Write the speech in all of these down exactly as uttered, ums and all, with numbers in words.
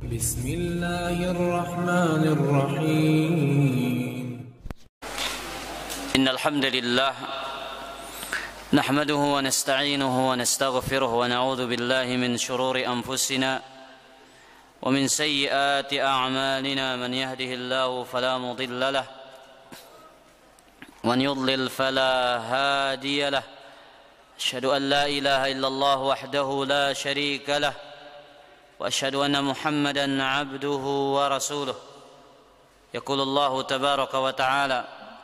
بسم الله الرحمن الرحيم إن الحمد لله نحمده ونستعينه ونستغفره ونعوذ بالله من شرور أنفسنا ومن سيئات أعمالنا من يهده الله فلا مضل له ومن يضلل فلا هادي له أشهد أن لا إله إلا الله وحده لا شريك له وأشهد أن محمدًا عبده ورسوله يقول الله تبارك وتعالى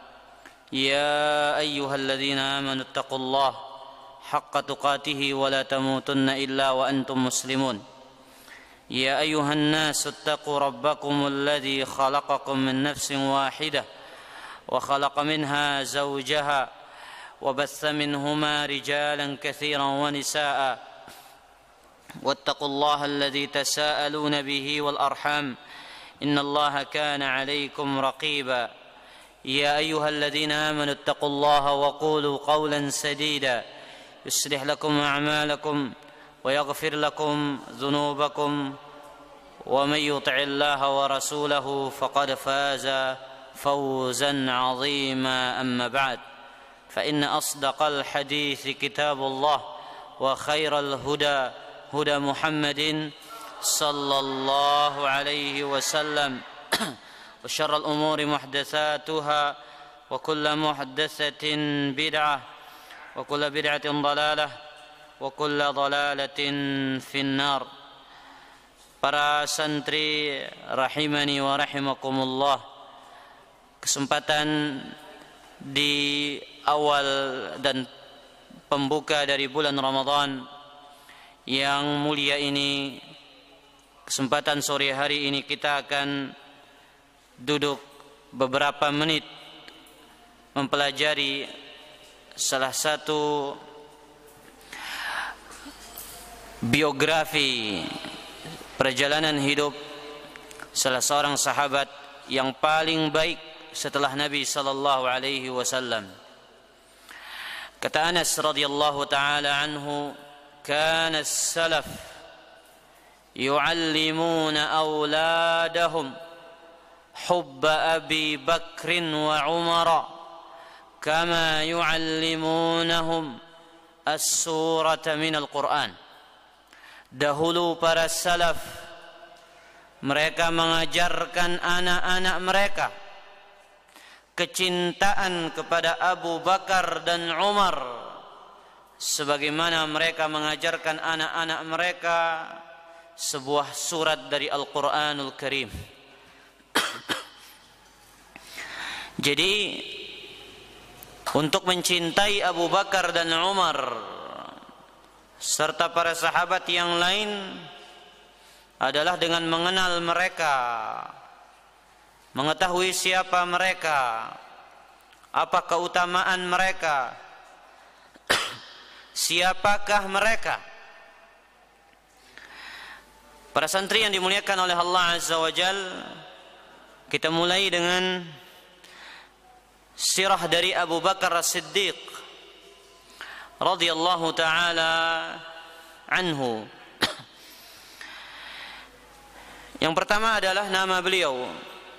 يا أيها الذين آمنوا اتقوا الله حق تقاته ولا تموتن إلا وأنتم مسلمون يا أيها الناس اتقوا ربكم الذي خلقكم من نفس واحدة وخلق منها زوجها وبث منهما رجالا كثيرا ونساء واتقوا الله الذي تساءلون به والأرحام إن الله كان عليكم رقيبا يا أيها الذين آمنوا اتقوا الله وقولوا قولا سديدا يصلح لكم أعمالكم ويغفر لكم ذنوبكم ومن يطع الله ورسوله فقد فاز فوزا عظيما أما بعد فإن أصدق الحديث كتاب الله وخير الهدى هدى محمد صلى الله عليه وسلم وشر الأمور محدثاتها وكل محدثة بدعة وكل بدعة ضلالة وكل ضلالة في النار. Para santri rahimani wa rahimakumullah, kesempatan di awal dan pembuka dari bulan Ramadan yang mulia ini, kesempatan sore hari ini kita akan duduk beberapa menit mempelajari salah satu biografi perjalanan hidup salah seorang sahabat yang paling baik setelah Nabi sallallahu alaihi wasallam. Kata Anas radhiyallahu taala anhu, كان السلف يعلمون أولادهم حب أبي بكر وعمر كما يعلمونهم السورة من القرآن. Dahulu para salaf, mereka mengajarkan anak-anak mereka kecintaan kepada Abu Bakar dan Umar sebagaimana mereka mengajarkan anak-anak mereka sebuah surat dari Al-Quranul Karim. Jadi untuk mencintai Abu Bakar dan Umar serta para sahabat yang lain adalah dengan mengenal mereka, mengetahui siapa mereka, apa keutamaan mereka, siapakah mereka. Para santri yang dimuliakan oleh Allah Azza wa Jal, kita mulai dengan sirah dari Abu Bakar As-Siddiq radhiyallahu ta'ala anhu. Yang pertama adalah nama beliau.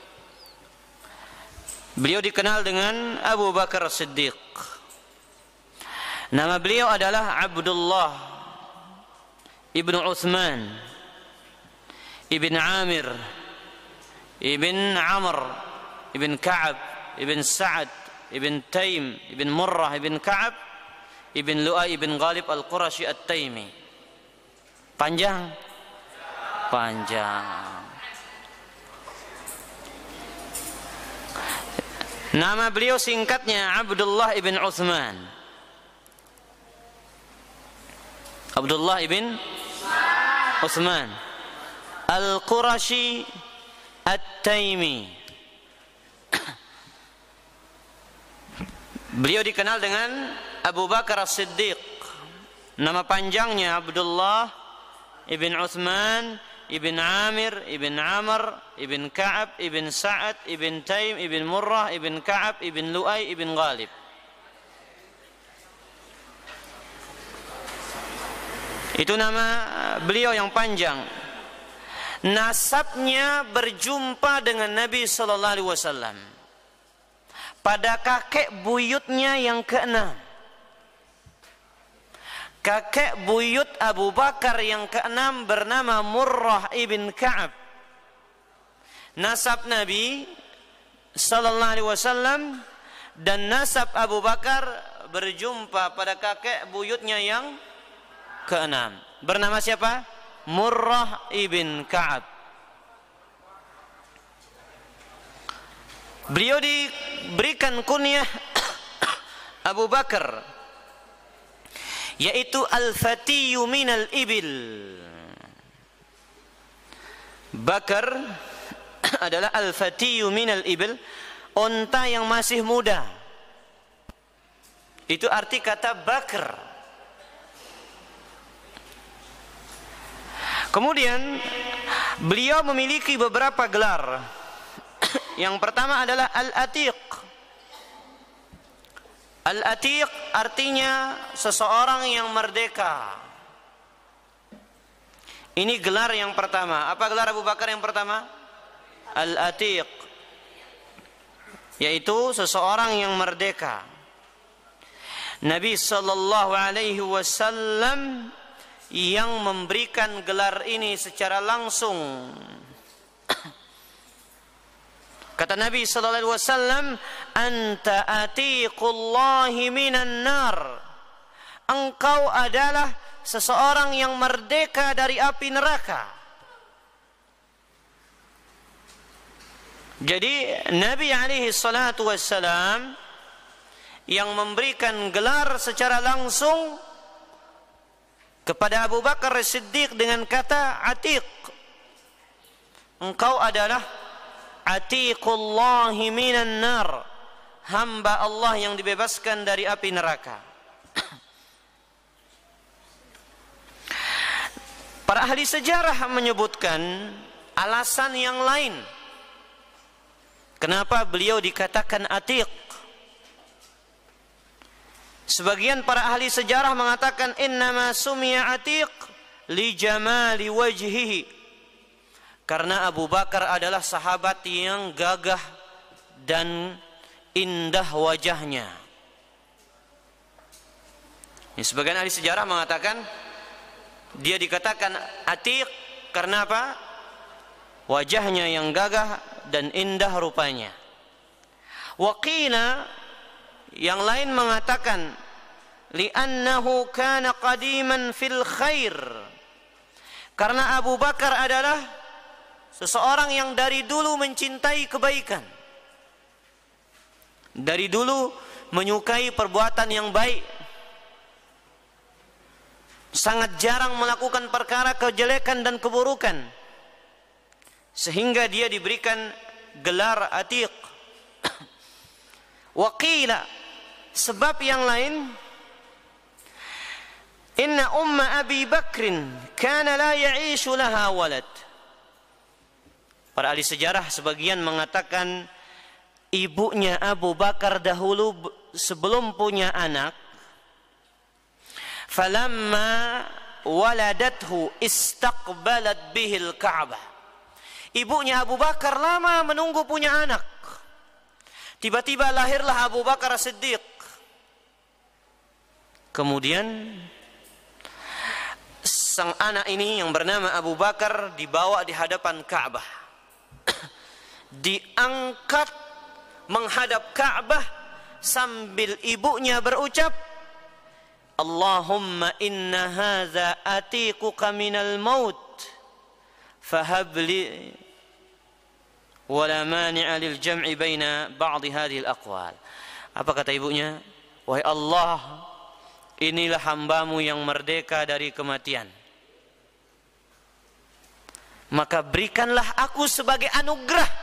Beliau dikenal dengan Abu Bakar As-Siddiq. Nama beliau adalah Abdullah ibn Uthman ibn Amir ibn Amr ibn Ka'ab ibn Sa'ad ibn Taim ibn Murrah ibn Ka'ab ibn Lu'ay ibn Ghalib al-Qurashi at-Taimi. Panjang? Panjang. Nama beliau singkatnya Abdullah ibn Uthman. Abdullah ibn Uthman Al-Qurashi At-Taimi. Beliau dikenal dengan Abu Bakar As-Siddiq. Nama panjangnya Abdullah ibn Uthman ibn Amir ibn Amr ibn Ka'ab ibn Sa'ad ibn Taim ibn Murrah ibn Ka'ab ibn Lu'ay ibn Ghalib. Itu nama beliau yang panjang. nasabnya berjumpa dengan Nabi sallallahu alaihi wasallam pada kakek buyutnya yang keenam. Kakek buyut Abu Bakar yang keenam bernama Murrah ibn Ka'ab. Nasab Nabi sallallahu alaihi wasallam dan nasab Abu Bakar berjumpa pada kakek buyutnya yang keenam. Bernama siapa? Murrah ibn Ka'ab. Beliau diberikan kunyah Abu Bakar, yaitu al-fatiyu minal ibil. Bakar adalah al-fatiyu minal ibil, unta yang masih muda. Itu arti kata bakar. Kemudian beliau memiliki beberapa gelar. Yang pertama adalah al-atiq. Al-atiq artinya seseorang yang merdeka. Ini gelar yang pertama. Apa gelar Abu Bakar yang pertama? Al-atiq, yaitu seseorang yang merdeka. Nabi sallallahu alaihi wasallam yang memberikan gelar ini secara langsung. Kata Nabi sallallahu alaihi wasallam, "Anta atiqullahi minan nar." Engkau adalah seseorang yang merdeka dari api neraka. Jadi Nabi alaihi salatu wassalam yang memberikan gelar secara langsung kepada Abu Bakar As-Siddiq dengan kata atiq. Engkau adalah atiqullahi minan nar, hamba Allah yang dibebaskan dari api neraka. Para ahli sejarah menyebutkan alasan yang lain kenapa beliau dikatakan atiq. Sebagian para ahli sejarah mengatakan innama sumiya atiq li jamali wajhihi, karena Abu Bakar adalah sahabat yang gagah dan indah wajahnya. Ini sebagian ahli sejarah mengatakan dia dikatakan atiq karena apa? Wajahnya yang gagah dan indah rupanya. Waqila, yang lain mengatakan li'annahu kana qadiman fil khair, karena Abu Bakar adalah seseorang yang dari dulu mencintai kebaikan, dari dulu menyukai perbuatan yang baik, sangat jarang melakukan perkara kejelekan dan keburukan, sehingga dia diberikan gelar atiq. Waqila, sebab yang lain, inna umma Abi Bakrin kana la ya'ishu laha walad. Para ahli sejarah sebagian mengatakan ibunya Abu Bakar dahulu sebelum punya anak, falamma waladathu istaqbalat bihil Ka'bah. Ibunya Abu Bakar lama menunggu punya anak. Tiba-tiba lahirlah Abu Bakar As-Siddiq. Kemudian sang anak ini yang bernama Abu Bakar dibawa di hadapan Ka'bah. Diangkat menghadap Ka'bah sambil ibunya berucap, Allahumma inna hadza atiquka minal maut fahabli wala mani'a lil jam'i baina ba'd hadhihi al-aqwal. Apa kata ibunya? Wahai Allah, inilah hambamu yang merdeka dari kematian, maka berikanlah aku sebagai anugerah.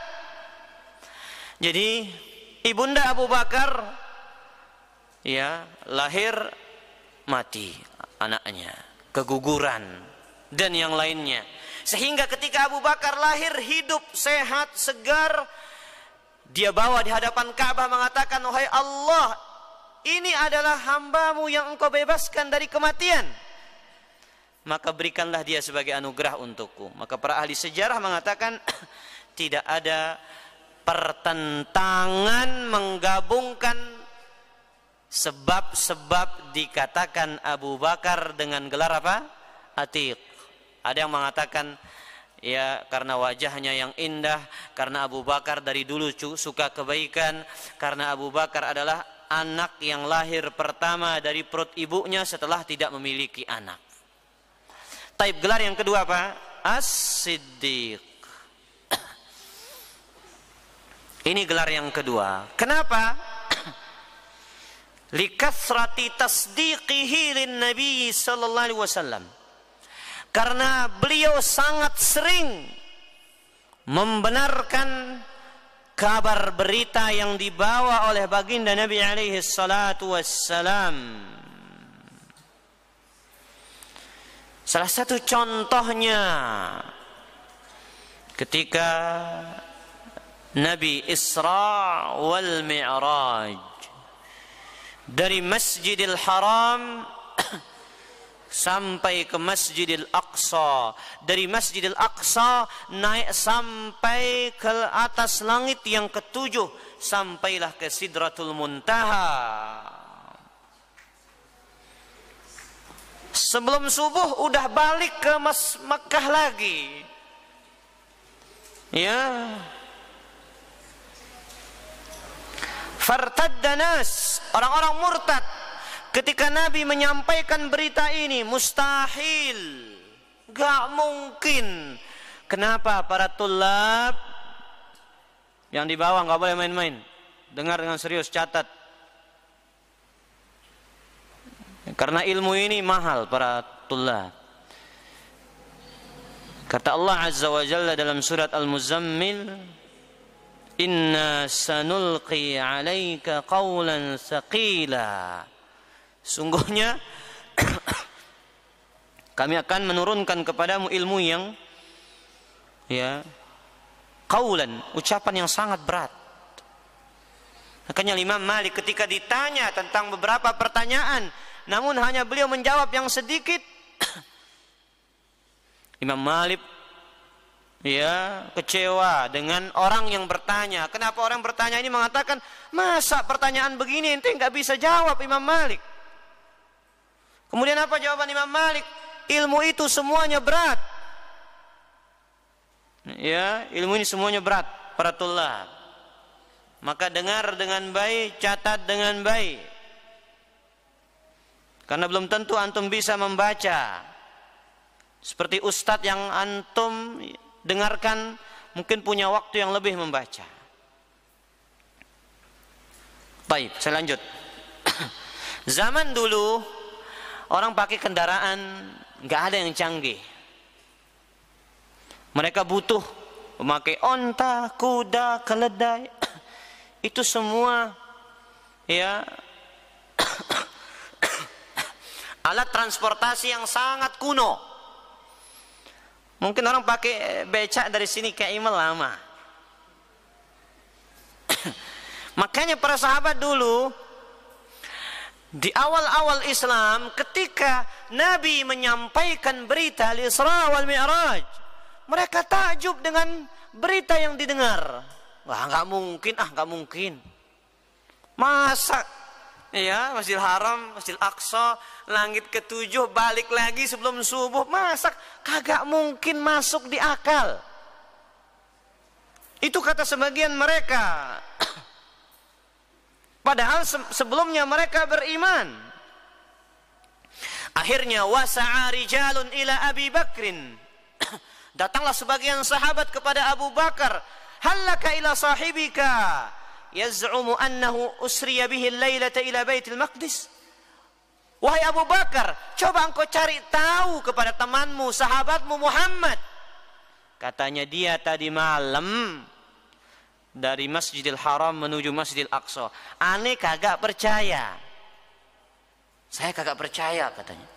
Jadi ibunda Abu Bakar ya lahir mati anaknya, keguguran dan yang lainnya, sehingga ketika Abu Bakar lahir hidup sehat segar, dia bawa di hadapan Ka'bah mengatakan, wahai Allah, ini adalah hambamu yang engkau bebaskan dari kematian, maka berikanlah dia sebagai anugerah untukku. Maka para ahli sejarah mengatakan tidak ada pertentangan menggabungkan sebab-sebab dikatakan Abu Bakar dengan gelar apa? Atiq. Ada yang mengatakan ya karena wajahnya yang indah, karena Abu Bakar dari dulu suka kebaikan, karena Abu Bakar adalah anak yang lahir pertama dari perut ibunya setelah tidak memiliki anak. Taib gelar yang kedua apa? As-Siddiq. Ini gelar yang kedua. Kenapa? Likathrati tasdiqihi lin Nabi sallallahu alaihi wasallam. Karena beliau sangat sering membenarkan kabar berita yang dibawa oleh baginda Nabi alaihi salatu wassalam. Salah satu contohnya ketika Nabi Isra wal Mi'raj dari Masjidil Haram sampai ke Masjidil Aqsa, dari Masjidil Aqsa naik sampai ke atas langit yang ketujuh, sampailah ke Sidratul Muntaha. Sebelum subuh udah balik ke Mas Mekah lagi. Ya. Fartadda nas, orang-orang murtad ketika Nabi menyampaikan berita ini. Mustahil, gak mungkin. Kenapa? Para tulab yang di bawah gak boleh main-main. Dengar dengan serius, catat. Karena ilmu ini mahal para tulab. Kata Allah Azza wa Jalla dalam surat Al-Muzammil, Inna sanulqi alaika qawlan thaqila. Sungguhnya kami akan menurunkan kepadamu ilmu yang ya qawlan, ucapan yang sangat berat. Makanya Imam Malik ketika ditanya tentang beberapa pertanyaan, namun hanya beliau menjawab yang sedikit, Imam Malik ya kecewa dengan orang yang bertanya. Kenapa orang bertanya ini mengatakan, masa pertanyaan begini ente nggak bisa jawab Imam Malik? Kemudian apa jawaban Imam Malik? Ilmu itu semuanya berat. Ya, ilmu ini semuanya berat para tulab. Maka dengar dengan baik, catat dengan baik. Karena belum tentu antum bisa membaca. Seperti ustadz yang antum dengarkan mungkin punya waktu yang lebih membaca. Baik, saya lanjut. Zaman dulu orang pakai kendaraan nggak ada yang canggih. Mereka butuh memakai onta, kuda, keledai. Itu semua ya alat transportasi yang sangat kuno. Mungkin orang pakai becak dari sini ke Imel lama. Makanya para sahabat dulu di awal-awal Islam ketika Nabi menyampaikan berita Al-Isra wal Mi'raj, mereka takjub dengan berita yang didengar. Wah, nggak mungkin, ah nggak mungkin. Masa ya Masjidil Haram, Masjidil Aqsa, langit ketujuh balik lagi sebelum subuh, masa kagak mungkin masuk di akal. Itu kata sebagian mereka. Padahal sebelumnya mereka beriman. Akhirnya wasa'a rijalun ila Abi Bakrin. Datanglah sebagian sahabat kepada Abu Bakar, hallaka ila sahibika yaz'umu annahu usriya bihi al-lailata ila Baitul Maqdis. Wahai Abu Bakar, coba engkau cari tahu kepada temanmu, sahabatmu Muhammad. Katanya dia tadi malam dari Masjidil Haram menuju Masjidil Aqsa. Aneh kagak percaya. Saya kagak percaya katanya.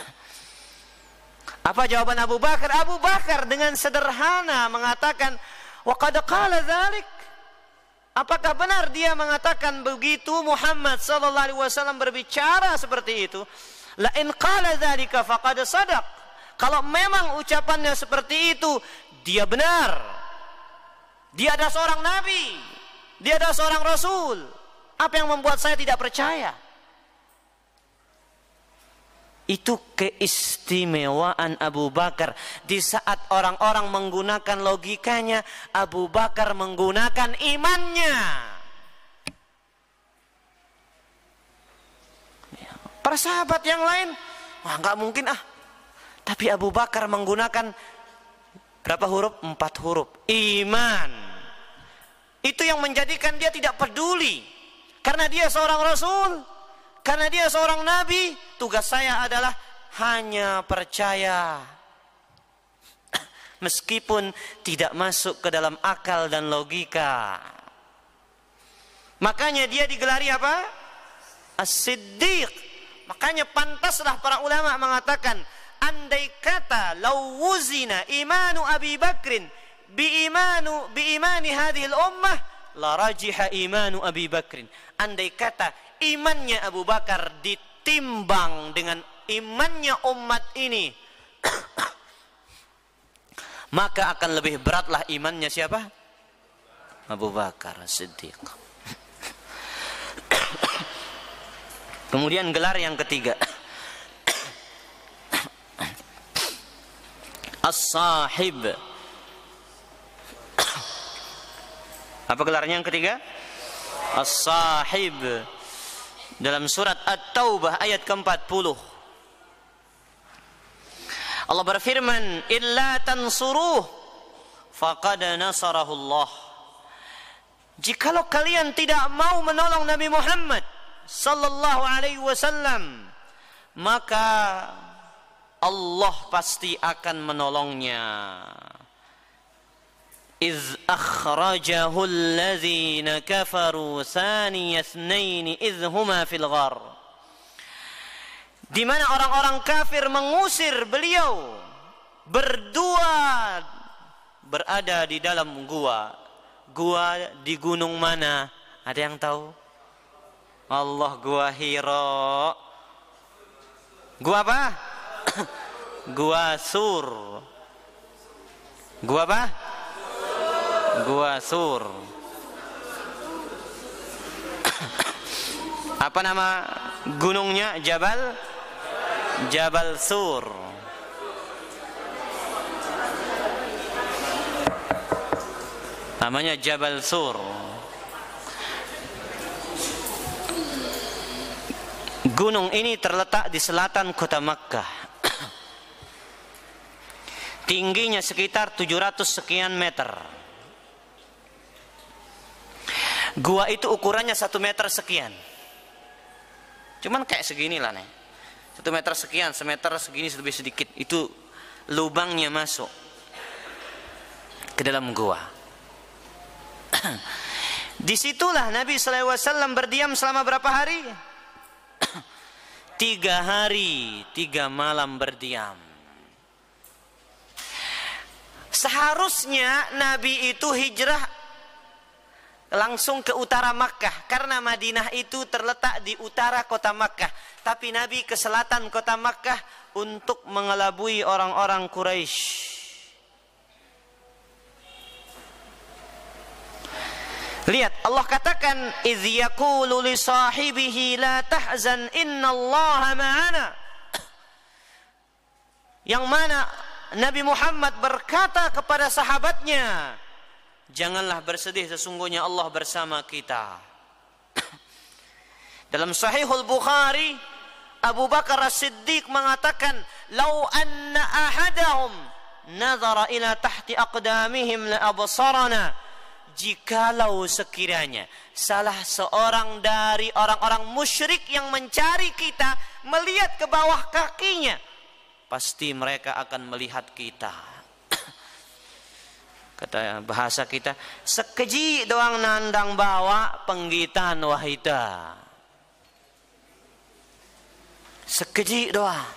Apa jawaban Abu Bakar? Abu Bakar dengan sederhana mengatakan, wa qad qala dzalik. Apakah benar dia mengatakan begitu? Muhammad sallallahu alaihi wasallam berbicara seperti itu. La in qala dzalika faqad sadaq. Kalau memang ucapannya seperti itu, dia benar. Dia adalah seorang nabi, dia adalah seorang rasul. Apa yang membuat saya tidak percaya? Itu keistimewaan Abu Bakar. Di saat orang-orang menggunakan logikanya, Abu Bakar menggunakan imannya. Para sahabat yang lain, wah nggak mungkin ah. Tapi Abu Bakar menggunakan berapa huruf? Empat huruf. Iman. Itu yang menjadikan dia tidak peduli. Karena dia seorang rasul, karena dia seorang nabi, tugas saya adalah hanya percaya. Meskipun tidak masuk ke dalam akal dan logika. Makanya dia digelari apa? As-Siddiq. Makanya pantaslah para ulama mengatakan, andai kata lawuzina imanu Abi Bakrin bi imanu bi imani hadhil ummah la rajiha imanu Abi Bakrin. Andai kata imannya Abu Bakar ditimbang dengan imannya umat ini, maka akan lebih beratlah imannya siapa? Abu Bakar Siddiq. Kemudian gelar yang ketiga, As-Sahib. Apa gelarnya yang ketiga? As-Sahib. Dalam surat At-Taubah ayat ke empat puluh, Allah berfirman, illa tansuruh faqad nasarahu Allah. Jikalau kalian tidak mau menolong Nabi Muhammad sallallahu alaihi wasallam, maka Allah pasti akan menolongnya. إذ أخرجه الذين كفروا ثاني اثنين إذ هما في الغار. Di mana orang-orang kafir mengusir beliau berdua berada di dalam gua. Gua di gunung mana? Ada yang tahu? Allah, gua Hira. Gua apa? Gua Sur. Gua apa? Gua Sur. Apa nama gunungnya? Jabal Jabal Sur. Namanya Jabal Sur. Gunung ini terletak di selatan kota Makkah. Tingginya sekitar tujuh ratus sekian meter. Gua itu ukurannya satu meter sekian. Cuman kayak segini lah nih. Satu meter sekian, semeter segini lebih sedikit. Itu lubangnya masuk ke dalam gua. Disitulah Nabi shallallahu alaihi wasallam berdiam selama berapa hari? Tiga hari, tiga malam berdiam. Seharusnya Nabi itu hijrah langsung ke utara Makkah, karena Madinah itu terletak di utara kota Makkah. Tapi Nabi ke selatan kota Makkah untuk mengelabui orang-orang Quraisy. Lihat, Allah katakan, "Idz yaqulu li sahibihi la tahzan innallaha ma'ana." Yang mana Nabi Muhammad berkata kepada sahabatnya, janganlah bersedih, sesungguhnya Allah bersama kita. Dalam Sahihul Bukhari, Abu Bakar As-Siddiq mengatakan, "Lau anna ahadahum nazara ila tahti aqdamihim la absarana." Jikalau sekiranya salah seorang dari orang-orang musyrik yang mencari kita melihat ke bawah kakinya, pasti mereka akan melihat kita. Kata bahasa kita, sekeji doang nandang bawa penggitan wahida. Sekeji doang.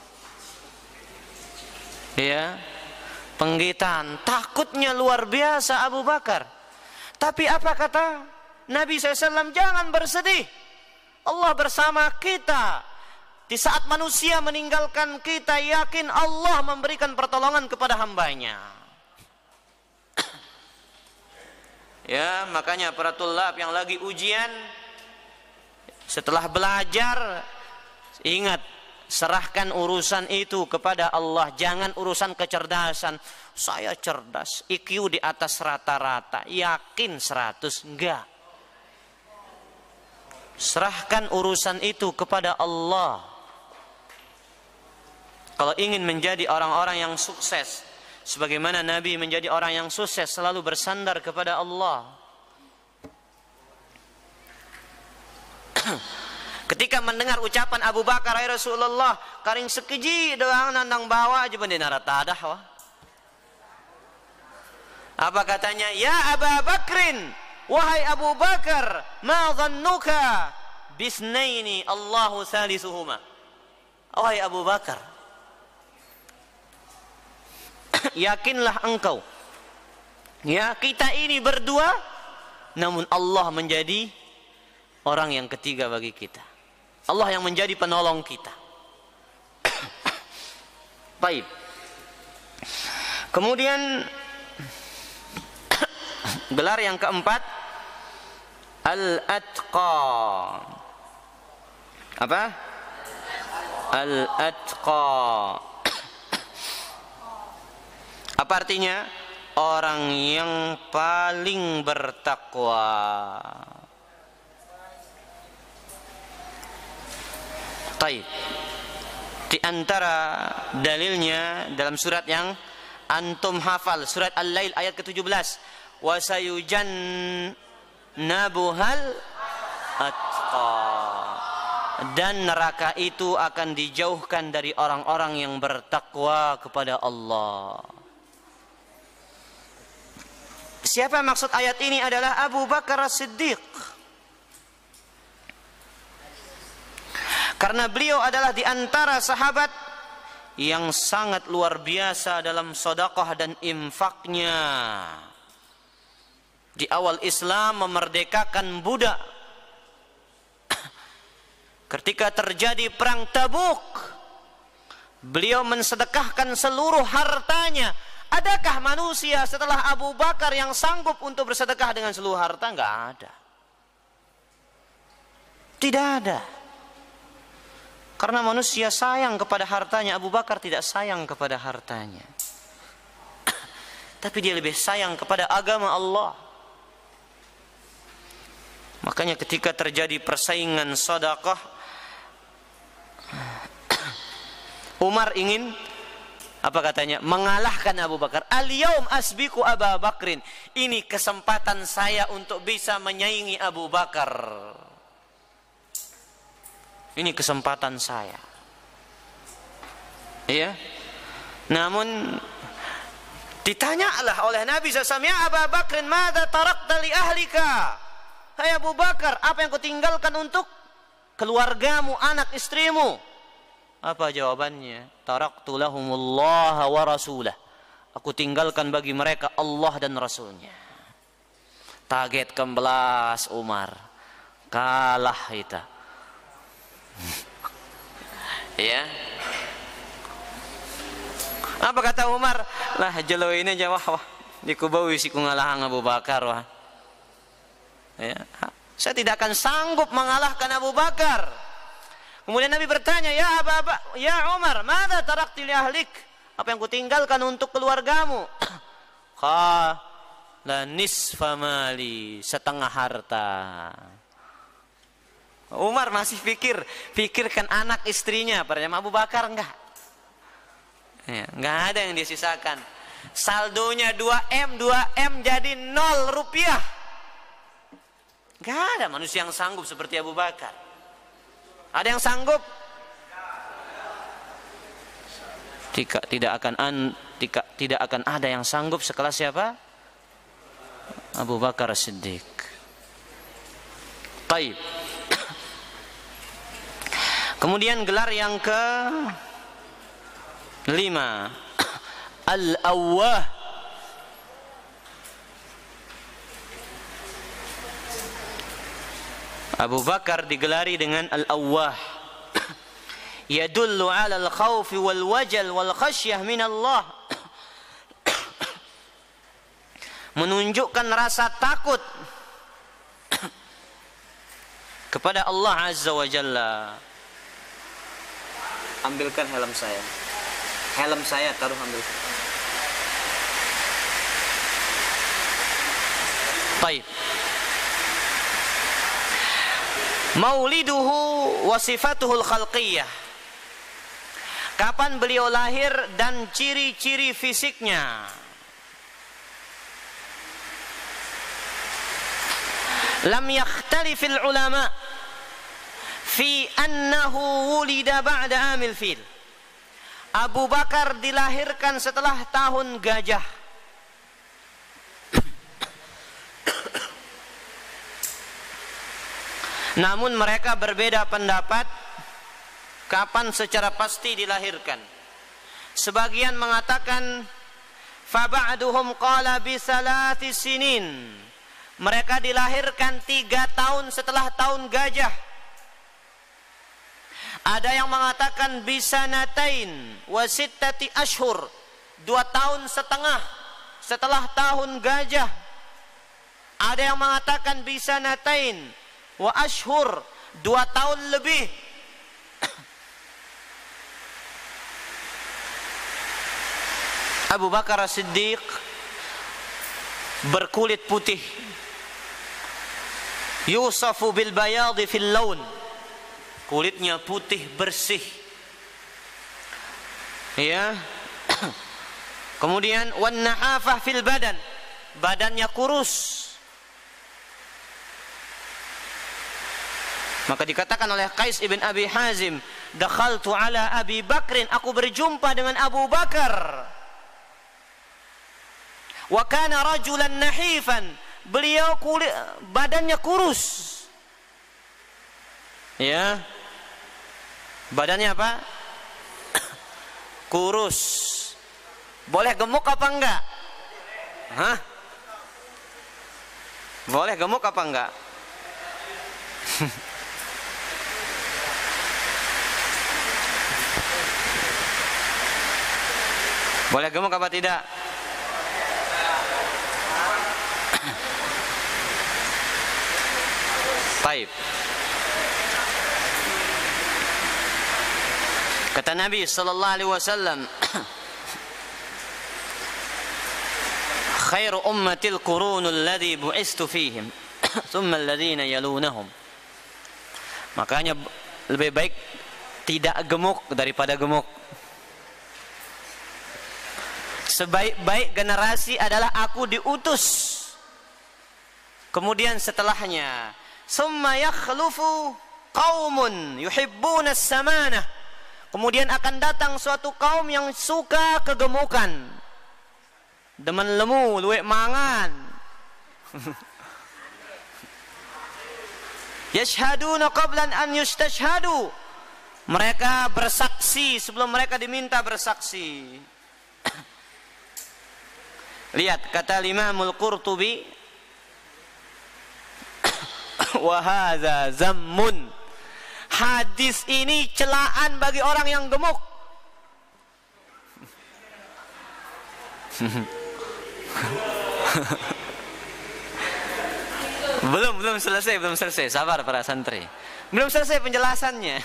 Ya, penggitan. Takutnya luar biasa Abu Bakar. Tapi apa kata Nabi shallallahu alaihi wasallam? Jangan bersedih, Allah bersama kita. Di saat manusia meninggalkan kita, yakin Allah memberikan pertolongan kepada hambanya. Ya, makanya para tulab yang lagi ujian, setelah belajar, ingat, serahkan urusan itu kepada Allah. Jangan urusan kecerdasan. Saya cerdas, I Q di atas rata-rata. Yakin seratus? Enggak. Serahkan urusan itu kepada Allah. Kalau ingin menjadi orang-orang yang sukses, sebagaimana Nabi menjadi orang yang sukses, selalu bersandar kepada Allah. Ketika mendengar ucapan Abu Bakar, "Hai Rasulullah, karing sekeji doang nandang bawa aja benda naratadah wah." Apa katanya? "Ya Abu Bakrin, wahai Abu Bakar, ma dhannuka bisnaini Allahu salisuhuma." Wahai Abu Bakar, yakinlah engkau, ya, kita ini berdua, namun Allah menjadi orang yang ketiga bagi kita. Allah yang menjadi penolong kita. Baik. Kemudian gelar yang keempat, Al-Atqa. Apa? Al-Atqa. Apa artinya? Orang yang paling bertakwa. Taib. Di antara dalilnya dalam surat yang antum hafal, surat Al-Lail ayat ke tujuh belas. Wa sayujannabuhal atqa. Dan neraka itu akan dijauhkan dari orang-orang yang bertakwa kepada Allah. Siapa maksud ayat ini? Adalah Abu Bakar As-Siddiq. Karena beliau adalah di antara sahabat yang sangat luar biasa dalam sedekah dan infaknya. Di awal Islam memerdekakan budak. Ketika terjadi perang Tabuk, beliau mensedekahkan seluruh hartanya. Adakah manusia setelah Abu Bakar yang sanggup untuk bersedekah dengan seluruh harta? Enggak ada. Tidak ada. Karena manusia sayang kepada hartanya, Abu Bakar tidak sayang kepada hartanya. Tapi dia lebih sayang kepada agama Allah. Makanya ketika terjadi persaingan sedekah, Umar ingin, apa katanya, mengalahkan Abu Bakar. Al-yaum asbiku Abu Bakrin. Ini kesempatan saya untuk bisa menyaingi Abu Bakar. Ini kesempatan saya. Iya. Namun ditanyalah oleh Nabi shallallahu alaihi wasallam, "Ya Abu Bakrin, madza tarakta li ahlika?" Hai Abu Bakar, apa yang kau tinggalkan untuk keluargamu, anak istrimu? Apa jawabannya? Taraktu lahumullah wa rasulah. Aku tinggalkan bagi mereka Allah dan Rasulnya. Target kebelas Umar. Kalah kita. Ya. Apa kata Umar? Lah jelo ini aja wah wah. Dikubawi si kungalahang Abu Bakar wah. Ya. Saya tidak akan sanggup mengalahkan Abu Bakar. Kemudian Nabi bertanya, "Ya Aba, ya Umar, madza tarakti li ahlik?" Apa yang kutinggalkan untuk keluargamu? Qala nisfa mali, setengah harta. Umar masih pikir, pikirkan anak istrinya. Pada Abu Bakar enggak. Ya, enggak ada yang disisakan. Saldonya dua M, dua M jadi nol rupiah. Enggak ada manusia yang sanggup seperti Abu Bakar. Ada yang sanggup? Tidak, tidak akan an, tidak, tidak akan ada yang sanggup sekelas siapa? Abu Bakar As-Siddiq. Taib. Kemudian gelar yang ke lima, Al-Awwah. Abu Bakar digelari dengan Al-Awwah, yadullu 'ala al-khawf wal wajal wal khasyah min Allah. Menunjukkan rasa takut kepada Allah Azza wa Jalla. Ambilkan helm saya. Helm saya taruh, ambil. Baik. Mauliduhu wa sifatuhul khalqiyah. Kapan beliau lahir dan ciri-ciri fisiknya. Lam yakhtalifil ulama fi annahu wulida ba'da amil fil. Abu Bakar dilahirkan setelah tahun gajah. Namun mereka berbeda pendapat kapan secara pasti dilahirkan. Sebagian mengatakan faba'duhum qala bi salati sinin. Mereka dilahirkan tiga tahun setelah tahun gajah. Ada yang mengatakan bisanatain wa sittati ashhur, dua tahun setengah setelah tahun gajah. Ada yang mengatakan bisanatain wa ashhur, dua tahun lebih. Abu Bakar As-Siddiq berkulit putih, yusafu bil bayadi fil laun, kulitnya putih bersih, ya. Kemudian wan na'afah fil badan, badannya kurus. Maka dikatakan oleh Qais ibn Abi Hazim, dakhaltu ala Abi Bakrin, aku berjumpa dengan Abu Bakar. Wa kana rajulan nahifan, beliau kulit badannya kurus. Ya. Badannya apa? Kurus. Boleh gemuk apa enggak? Hah? Boleh gemuk apa enggak? Boleh gemuk apa tidak? Baik. Kata Nabi sallallahu alaihi wasallam, khairu ummatil qurunul ladzi bu'istu fihim, thumma alladhina yalunahum. Makanya lebih baik tidak gemuk daripada gemuk. Sebaik-baik generasi adalah aku diutus. Kemudian setelahnya, summa yakhlufu qaumun yuhibbuna as-samanah. Kemudian akan datang suatu kaum yang suka kegemukan, demen lemu, luwek mangan. Yashhaduna qablan an yustashhadu. Mereka bersaksi sebelum mereka diminta bersaksi. Lihat kata Imamul Qurtubi, wa hadza zammun. Hadis ini celaan bagi orang yang gemuk. belum belum selesai, belum selesai. Sabar para santri. Belum selesai penjelasannya.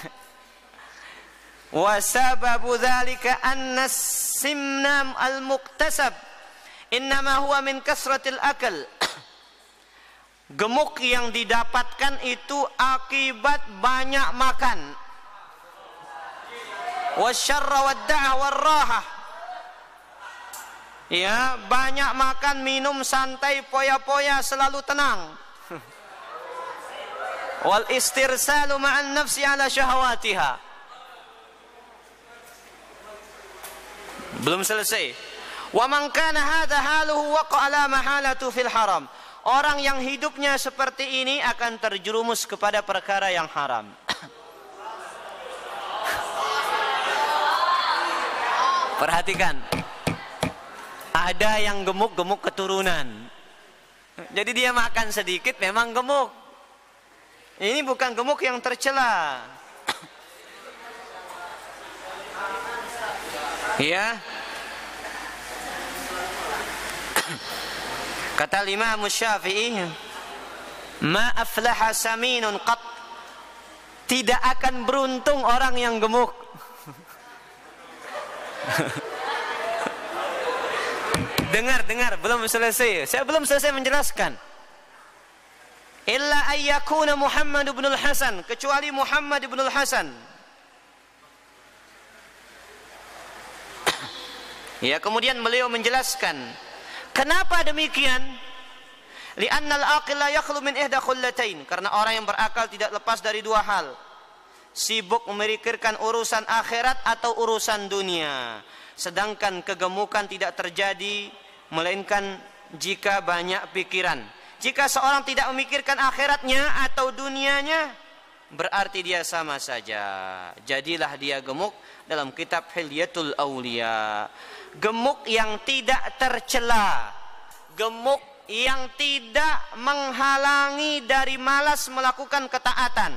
Wa sababu dzalika anna simnam al-muktasab innama huwa min kasratil akal. Gemuk yang didapatkan itu akibat banyak makan. Wasyarra wadda'ah warrahah. Ya, banyak makan, minum, santai, poya-poya, selalu tenang. Wal istirsalu ma'an nafsi ala syahawatiha. Belum selesai. Wa man kana hadha haluhu waqa ala mahalatu fil haram. Orang yang hidupnya seperti ini akan terjerumus kepada perkara yang haram. Perhatikan. Ada yang gemuk-gemuk keturunan. Jadi dia makan sedikit memang gemuk. Ini bukan gemuk yang tercela. Ya. Kata Imam Syafi'i, ma aflaha saminun qat, tidak akan beruntung orang yang gemuk. Dengar, dengar, belum selesai. Saya belum selesai menjelaskan. Illa ayyakuna Muhammad ibn al-Hasan, kecuali Muhammad ibn al-Hasan. Ya, kemudian beliau menjelaskan kenapa demikian? Li'anna al-aqil la yakhlu min ihda khullatain, karena orang yang berakal tidak lepas dari dua hal. Sibuk memikirkan urusan akhirat atau urusan dunia. Sedangkan kegemukan tidak terjadi melainkan jika banyak pikiran. Jika seorang tidak memikirkan akhiratnya atau dunianya, berarti dia sama saja. Jadilah dia gemuk. Dalam kitab Hilyatul Aulia, gemuk yang tidak tercela, gemuk yang tidak menghalangi dari malas melakukan ketaatan,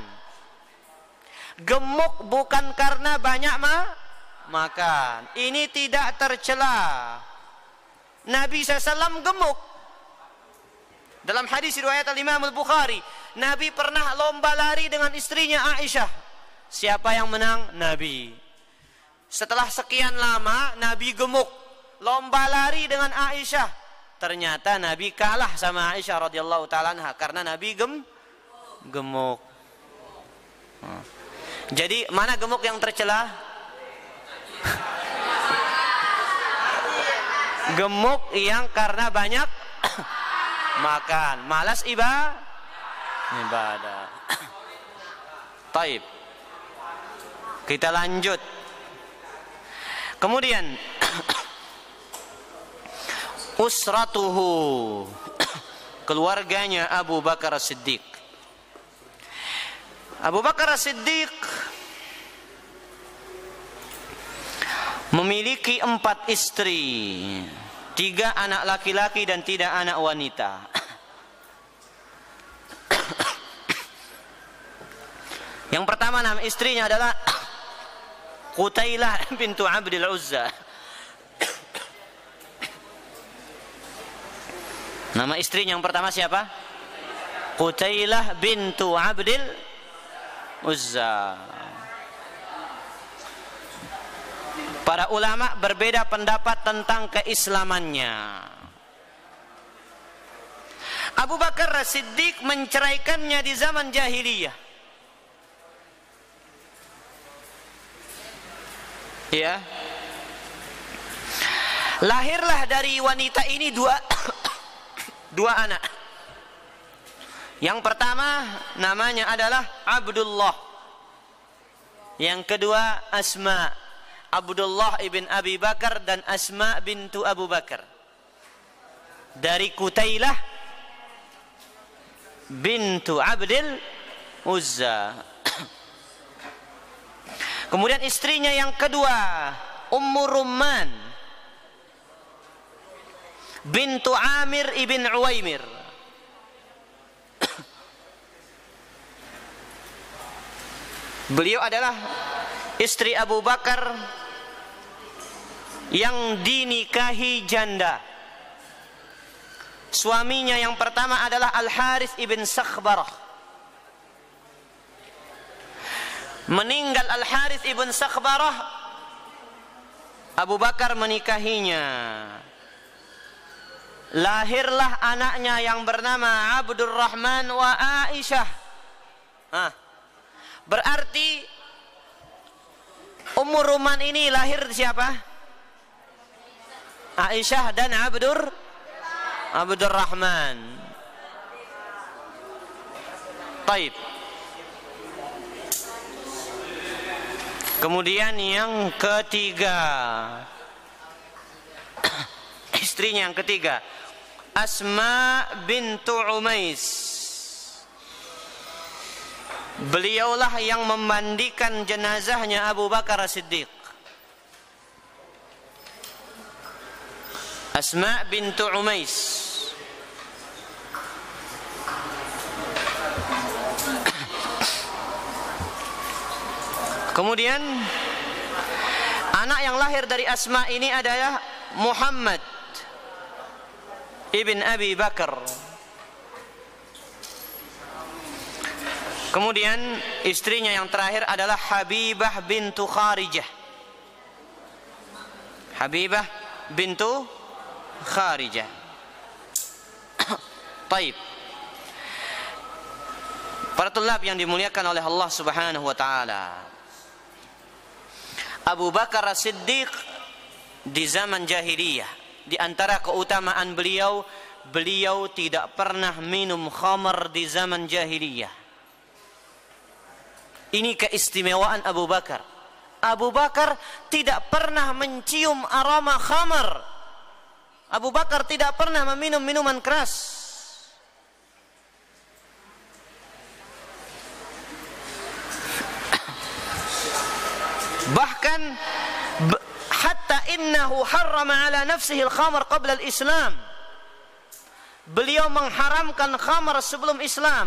gemuk bukan karena banyak ma makan, ini tidak tercela. Nabi shallallahu alaihi wasallam gemuk. Dalam hadis riwayat Imam Al-Bukhari, Nabi pernah lomba lari dengan istrinya Aisyah. Siapa yang menang? Nabi. Setelah sekian lama Nabi gemuk, lomba lari dengan Aisyah. Ternyata Nabi kalah sama Aisyah radhiyallahu taala anha karena Nabi gem gemuk. Jadi mana gemuk yang tercela? Gemuk yang karena banyak makan, malas ibadah. Ibadah. Taib. Kita lanjut. Kemudian usratuhu, keluarganya Abu Bakar As-Siddiq. Abu Bakar As-Siddiq memiliki empat istri, tiga anak laki-laki dan tidak anak wanita. Yang pertama nama istrinya adalah Qutailah bintu Abdil Uzza. Nama istrinya yang pertama siapa? Qutailah bintu Abdil Uzza. Para ulama berbeda pendapat tentang keislamannya. Abu Bakar As-Siddiq menceraikannya di zaman jahiliyah. Ya. Lahirlah dari wanita ini dua dua anak. Yang pertama namanya adalah Abdullah. Yang kedua Asma. Abdullah ibn Abi Bakar dan Asma bintu Abu Bakar. Dari Qutailah bintu Abdil Uzza. Kemudian istrinya yang kedua Ummu Rumman bintu Amir ibn Uwaimir. Beliau adalah istri Abu Bakar yang dinikahi janda. Suaminya yang pertama adalah Al-Harith ibn Sakhbarah. Meninggal Al-Harith ibn Sakhbarah, Abu Bakar menikahinya. Lahirlah anaknya yang bernama Abdurrahman wa Aisyah. Hah. Berarti Ummu Rumman ini lahir siapa? Aisyah dan Abdur Abdurrahman. Taib. Kemudian yang ketiga, istrinya yang ketiga Asma bintu Umais. Beliaulah yang memandikan jenazahnya Abu Bakar As-Siddiq. Asma bintu Umais. Kemudian Anak yang lahir dari Asma ini adalah Muhammad ibn Abi Bakar. Kemudian istrinya yang terakhir adalah Habibah bintu Kharijah. Habibah bintu Kharijah. Taib. Para tulab yang dimuliakan oleh Allah Subhanahu wa taala. Abu Bakar As-Siddiq di zaman jahiliyah, di antara keutamaan beliau, beliau tidak pernah minum khamar di zaman jahiliyah. Ini keistimewaan Abu Bakar. Abu Bakar tidak pernah mencium aroma khamar. Abu Bakar tidak pernah meminum minuman keras. Bahkan hatta innahu harrama ala nafsihi al-khamar qabla al-Islam. Beliau mengharamkan khamar sebelum Islam.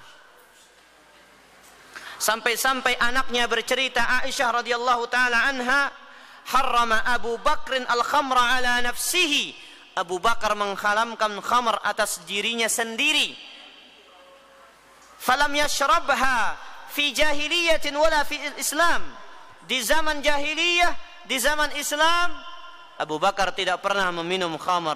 Sampai-sampai anaknya bercerita, Aisyah radhiyallahu taala anha, harrama Abu Bakrin al-khamra ala nafsihi. Abu Bakar mengharamkan khamar atas dirinya sendiri. Falam yashrabha fi jahiliyatin wala fi Islam. Di zaman jahiliyah, di zaman Islam, Abu Bakar tidak pernah meminum khamar.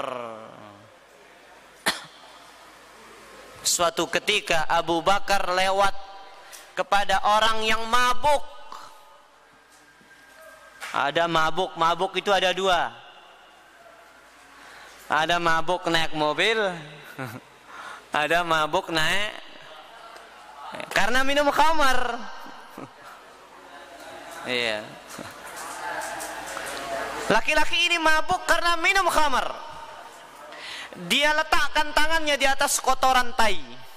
Suatu ketika Abu Bakar lewat kepada orang yang mabuk. Ada mabuk, mabuk itu ada dua. Ada mabuk naik mobil, ada mabuk naik karena minum khamar. Iya. Laki-laki ini mabuk karena minum khamar. Dia letakkan tangannya di atas kotoran tai.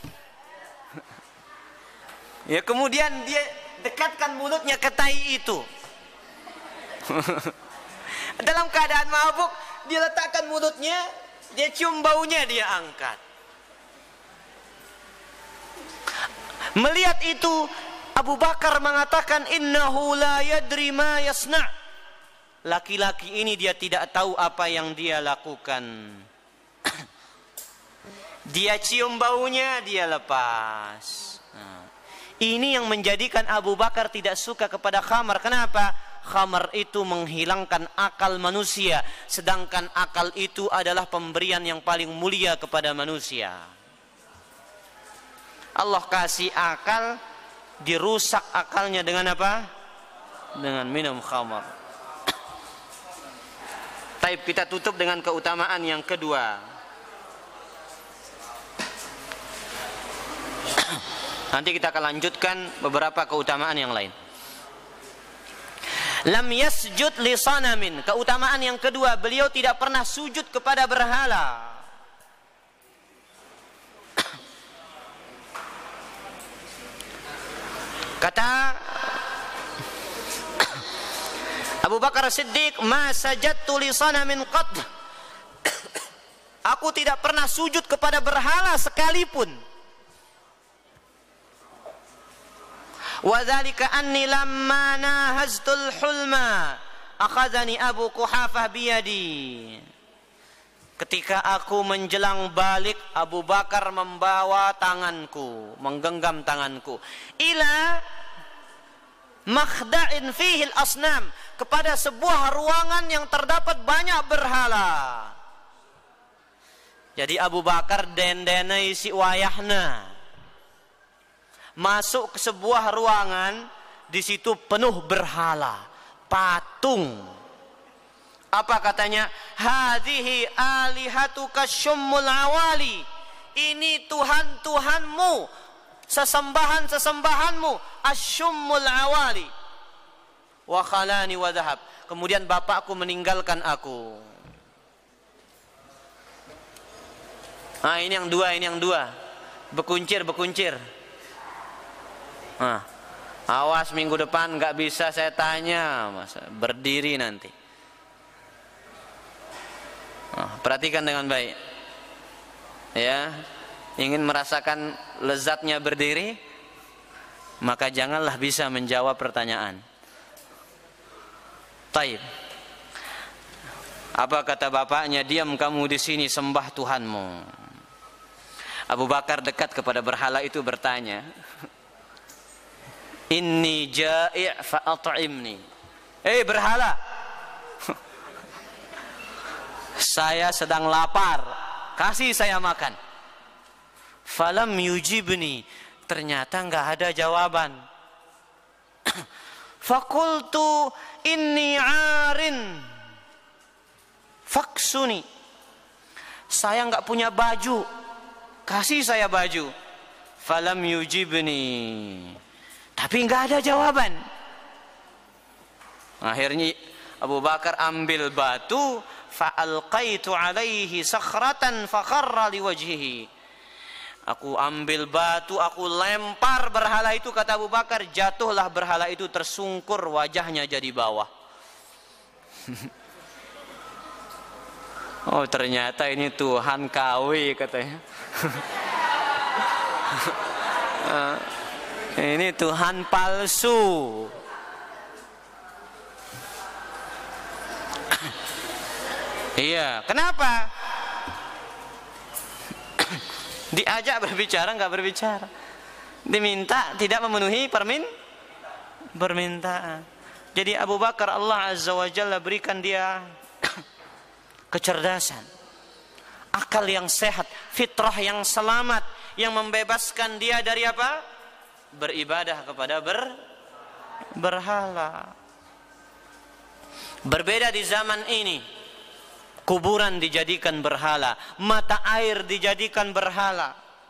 Ya, kemudian dia dekatkan mulutnya ke tai itu. Dalam keadaan mabuk, dia letakkan mulutnya, dia cium baunya, dia angkat. Melihat itu, Abu Bakar mengatakan, innahu la yadri ma yasna'. Laki-laki ini dia tidak tahu apa yang dia lakukan. Dia cium baunya, dia lepas. Ini yang menjadikan Abu Bakar tidak suka kepada khamar. Kenapa? Khamar itu menghilangkan akal manusia, sedangkan akal itu adalah pemberian yang paling mulia kepada manusia. Allah kasih akal, dirusak akalnya dengan apa? Dengan minum khamar. Taib, kita tutup dengan keutamaan yang kedua. Nanti kita akan lanjutkan beberapa keutamaan yang lain. Lam yasjud li sanamin. Keutamaan yang kedua, beliau tidak pernah sujud kepada berhala. Kata Abu Bakar Siddiq, ma sajadtu li sanamin qad. Aku tidak pernah sujud kepada berhala sekalipun. Wa dzalika anni lamma nahaztul hulma akhadhani Abu Quhafah biyadi. Ketika aku menjelang balik, Abu Bakar membawa tanganku, menggenggam tanganku, ila makhda'in fihi al-asnam, kepada sebuah ruangan yang terdapat banyak berhala. Jadi Abu Bakar dendenai si wayahna. Masuk ke sebuah ruangan, di situ penuh berhala, patung. Apa katanya? Hadhihi alihatuka syummul awali. Ini Tuhan-Tuhanmu, sesembahan-sesembahanmu, asyummul awali. Wa khalani wa dhahab. Kemudian bapakku meninggalkan aku. Ah, ini yang dua, ini yang dua. Bekuncir, bekuncir. Nah, awas minggu depan nggak bisa saya tanya, masa berdiri nanti. Nah, perhatikan dengan baik. Ya, ingin merasakan lezatnya berdiri, maka janganlah bisa menjawab pertanyaan. Taib. Apa kata bapaknya? Diam kamu di sini, sembah Tuhanmu. Abu Bakar dekat kepada berhala itu bertanya, Inni ja'i' fa'at'imni. Eh berhala, saya sedang lapar, kasih saya makan. Falam yujibni, ternyata enggak ada jawaban. Fakultu inni 'arin faksuni, saya enggak punya baju, kasih saya baju. Falam yujibni, tapi enggak ada jawaban. Akhirnya Abu Bakar ambil batu, fa'alqaitu alaihi sakhratan fakharra liwajhihi. Aku ambil batu, aku lempar berhala itu, kata Abu Bakar, jatuhlah berhala itu, tersungkur wajahnya jadi bawah. Oh ternyata ini Tuhan K W katanya. Ini Tuhan palsu. Iya, kenapa? Diajak berbicara nggak berbicara, diminta tidak memenuhi permin permintaan. Jadi Abu Bakar Allah Azza wa Jalla berikan dia kecerdasan, akal yang sehat, fitrah yang selamat, yang membebaskan dia dari apa? Beribadah kepada ber berhala. Berbeda di zaman ini, kuburan dijadikan berhala, mata air dijadikan berhala.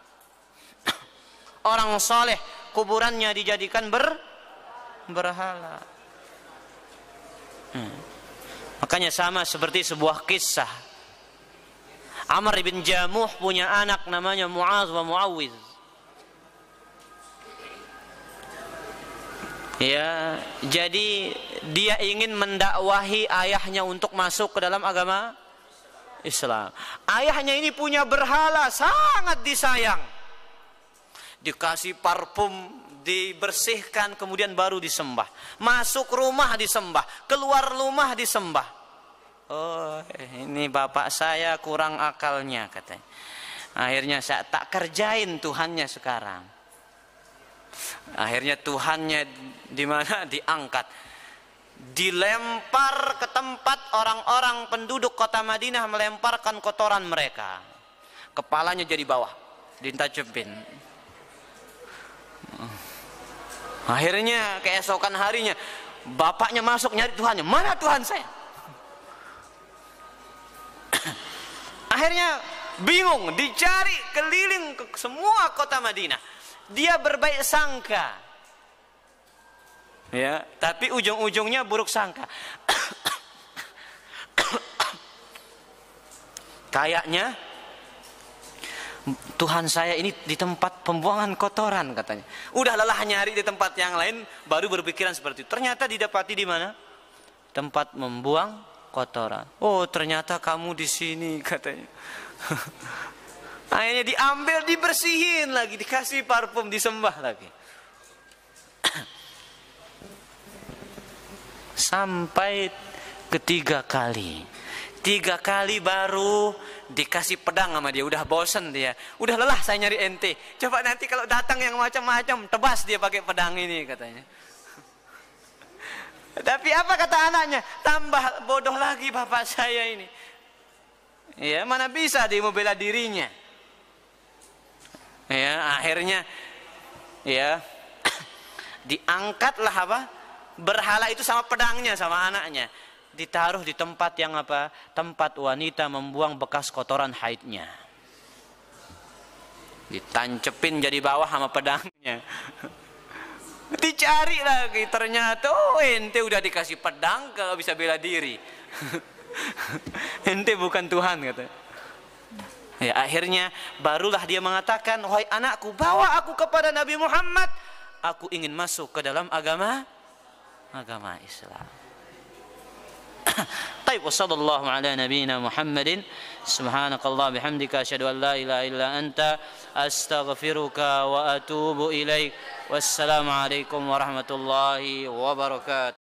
Orang soleh kuburannya dijadikan ber berhala. Hmm. Makanya sama seperti sebuah kisah. Amr bin Jamuh punya anak namanya Mu'adz wa Mu'awwiz. Ya, jadi dia ingin mendakwahi ayahnya untuk masuk ke dalam agama Islam. Ayahnya ini punya berhala, sangat disayang. Dikasih parfum, dibersihkan, kemudian baru disembah. Masuk rumah disembah, keluar rumah disembah. Oh, ini bapak saya kurang akalnya katanya. Akhirnya saya tak kerjain Tuhannya sekarang. Akhirnya Tuhannya di mana? Diangkat, dilempar ke tempat orang-orang penduduk kota Madinah melemparkan kotoran mereka. Kepalanya jadi bawah, ditajepin. Akhirnya keesokan harinya bapaknya masuk nyari Tuhannya. Mana Tuhan saya? Akhirnya bingung, dicari keliling ke semua kota Madinah. Dia berbaik sangka, ya, tapi ujung-ujungnya buruk sangka. Kayaknya Tuhan saya ini di tempat pembuangan kotoran katanya. Udah lelah nyari di tempat yang lain, baru berpikiran seperti itu. Ternyata didapati di mana? Tempat membuang kotoran. Oh, ternyata kamu di sini katanya. Akhirnya diambil, dibersihin lagi, dikasih parfum, disembah lagi. Sampai ketiga kali. Tiga kali baru dikasih pedang sama dia. Udah bosen dia, udah lelah saya nyari ente. Coba nanti kalau datang yang macam-macam, tebas dia pakai pedang ini katanya. Tapi apa kata anaknya? Tambah bodoh lagi bapak saya ini. Ya, mana bisa dia mau bela dirinya. Ya, akhirnya ya diangkatlah apa? Berhala itu sama pedangnya sama anaknya. Ditaruh di tempat yang apa? Tempat wanita membuang bekas kotoran haidnya. Ditancepin jadi bawah sama pedangnya. Dicari lagi, ternyata oh ente udah dikasih pedang kalau bisa bela diri. Ente bukan Tuhan kata. Ya, akhirnya barulah dia mengatakan, wahai anakku, bawa aku kepada Nabi Muhammad. Aku ingin masuk ke dalam agama agama Islam. Taib wa sallallahu ala nabiyyina Muhammadin subhanakallah bihamdika asyhadu an la ilaha illa anta astaghfiruka wa atubu ilaik. Wassalamu alaikum warahmatullahi wabarakatuh.